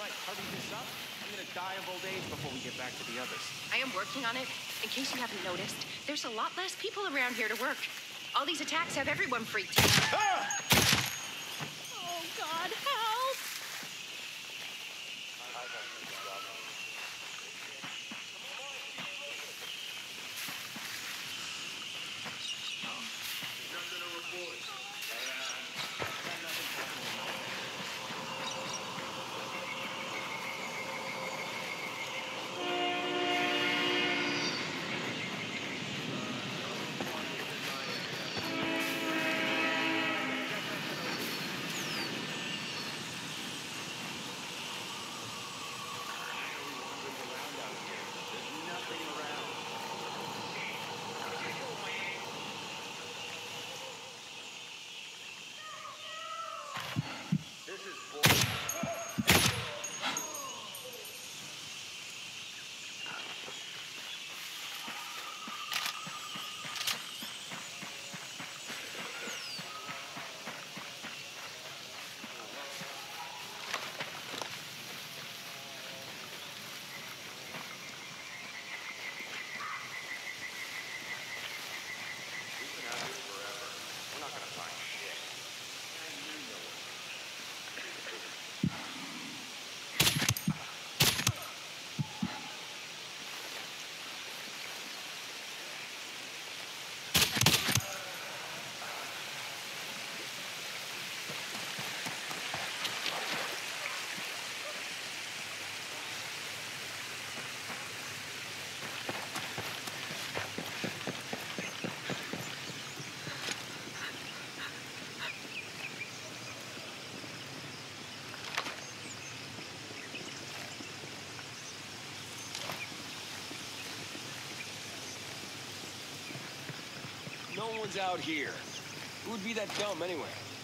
hurry this up? I'm gonna die of old age before we get back to the others. I am working on it. In case you haven't noticed, there's a lot less people around here to work. All these attacks have everyone freaked out. Ah! Oh, God, help! No one's out here. Who would be that dumb anyway?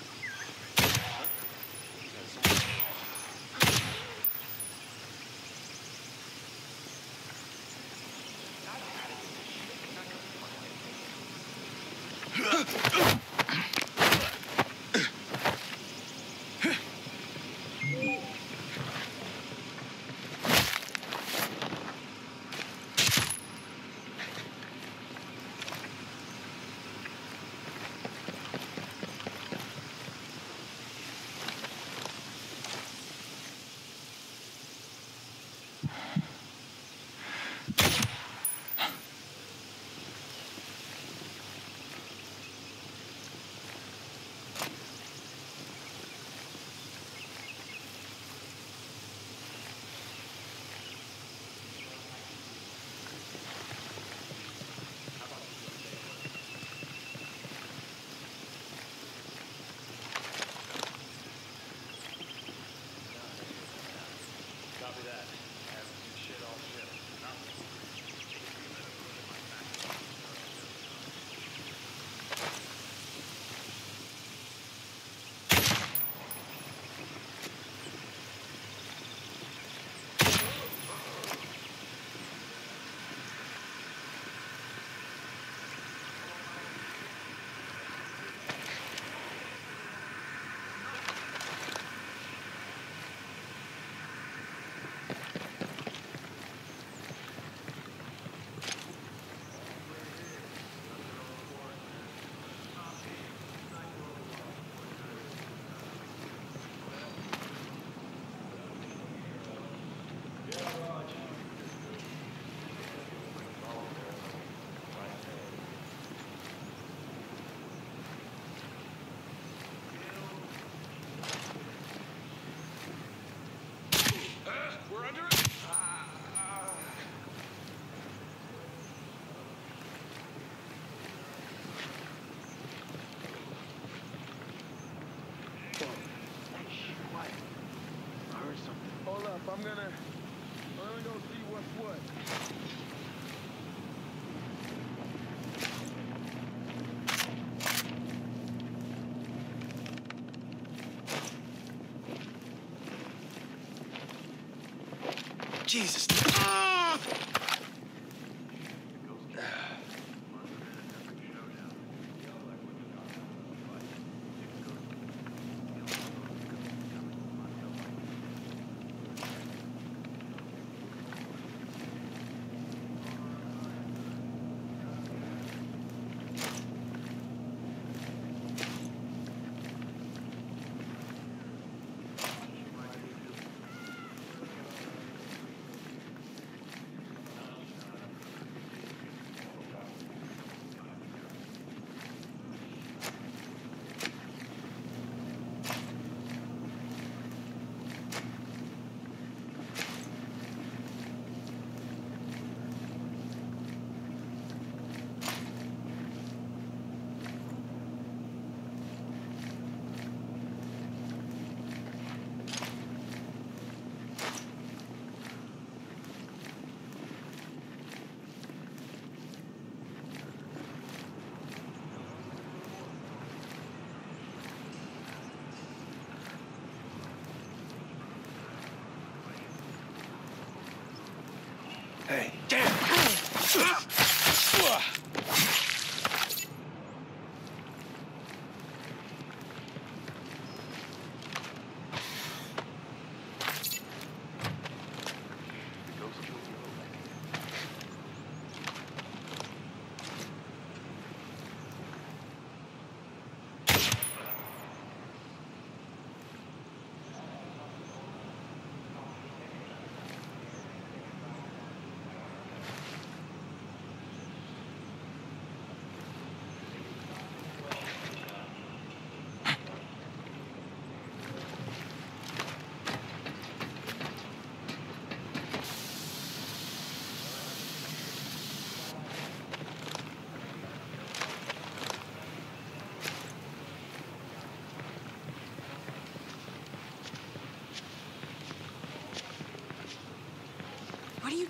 I'm gonna go see what's what. Jesus.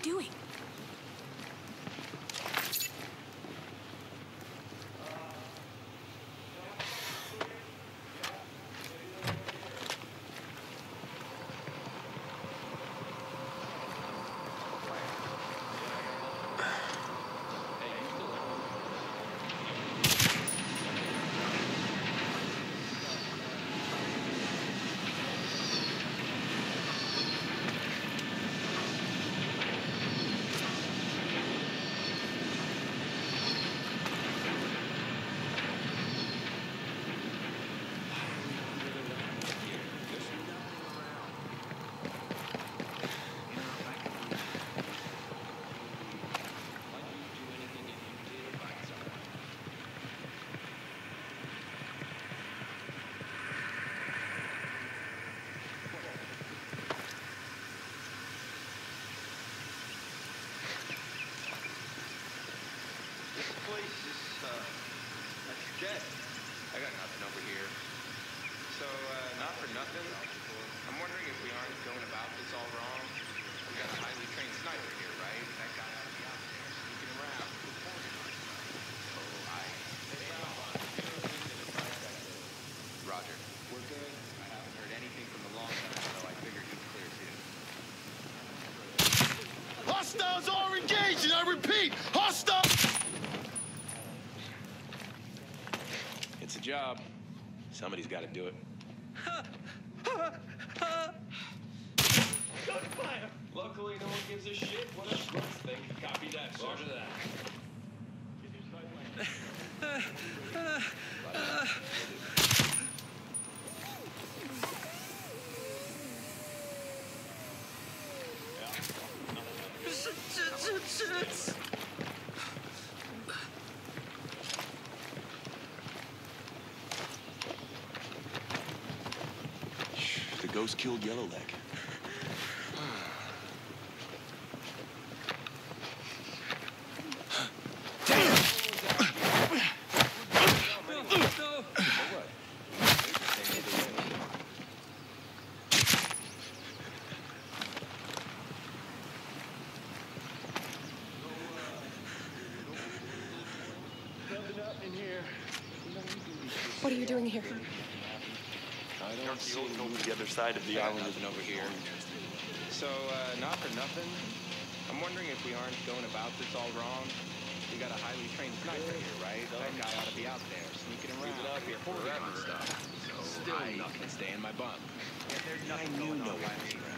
doing? Jet, I got nothing over here. So, not for nothing, I'm wondering if we aren't going about this all wrong. We got a highly trained sniper here, right? That guy ought to be out there sneaking around. So, Roger. We're good. I haven't heard anything from the long gun, so I figured he'd clear too. Hostiles are engaged, and I repeat, hostiles! It's a job. Somebody's got to do it. Gunfire! Luckily, no one gives a shit what us grunts think. Copy that, sir. Roger that. The ghost killed Yellowleg. What are you doing here? I don't see the other side of the island isn't over here. So, not for nothing, I'm wondering if we aren't going about this all wrong. We got a highly trained sniper here, right? That guy ought to be out there sneaking around. We've been out here forever and stuff. So I can stay in my bunk. Yeah, there's nothing going on right here.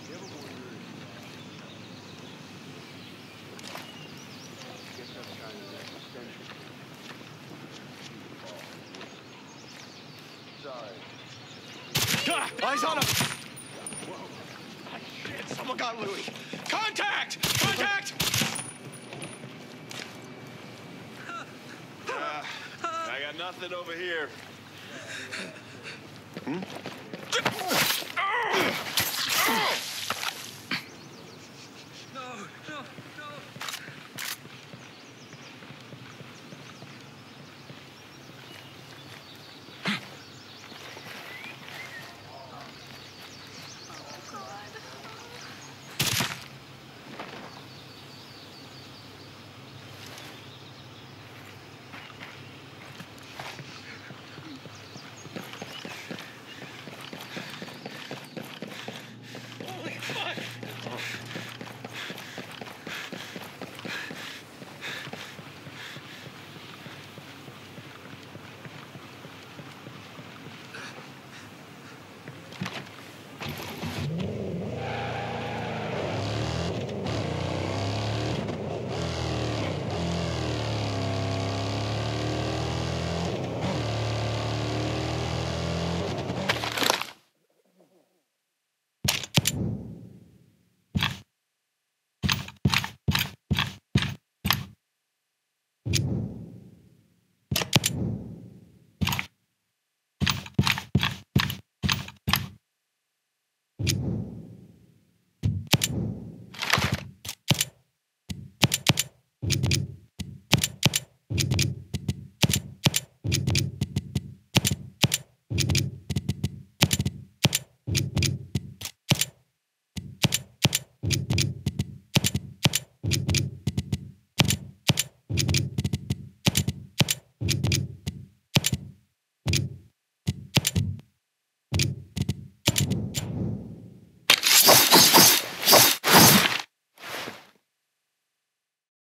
Eyes on him! Whoa. Shit, someone got Louis. Contact! Contact! I got nothing over here. Hmm?